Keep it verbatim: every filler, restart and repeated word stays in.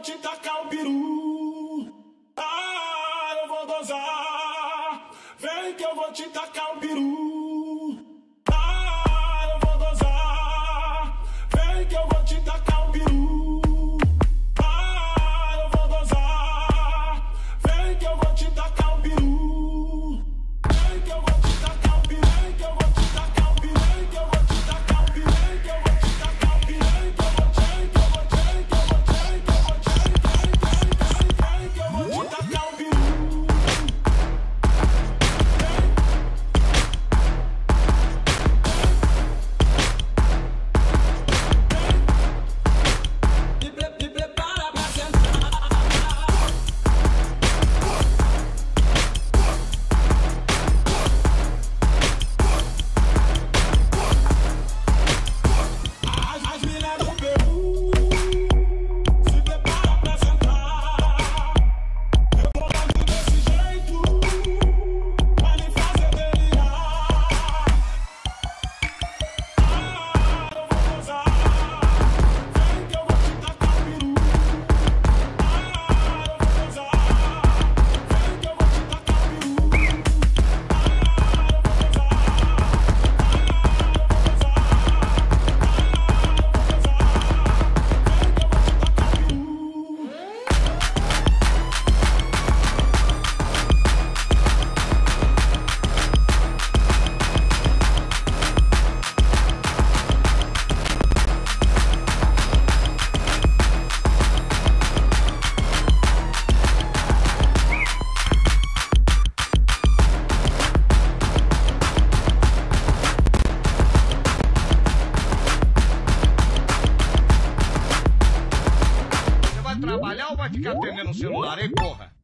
te tacar o peru. Ah, eu vou gozar. Vem que eu vou te tacar o peru. Ah, eu vou gozar. Vem que eu vou te tacar o peru. Ah, eu vou gozar. Vem que eu vou te tacar o peru. Vem que eu vou te tacar o peru. Vem que eu vou te tacar o peru. Vem que eu vou te tacar o peru. Vem que eu vou te tacar o peru. Vem que eu vou te, vem que eu vou te, vem que eu vou te, vem que eu vou te, vem que eu vou te tacar o peru. Trabalhar ou vai ficar atendendo o celular, hein, porra?